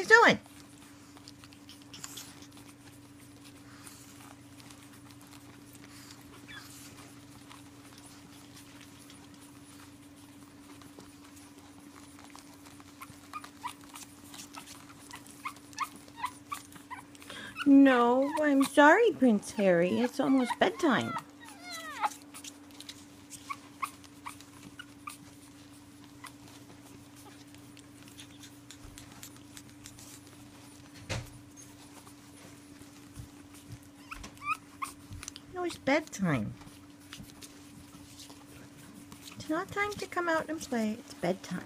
he's doing? No, I'm sorry, Prince Harry. It's almost bedtime. No, it's bedtime. It's not time to come out and play. It's bedtime.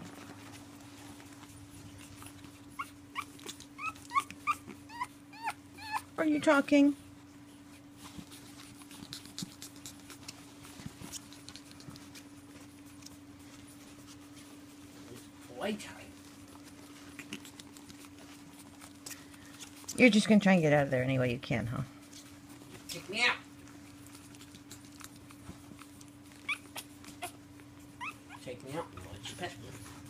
Are you talking? Playtime. You're just going to try and get out of there any way you can, huh? Kick me out. Take me out and let you pet me.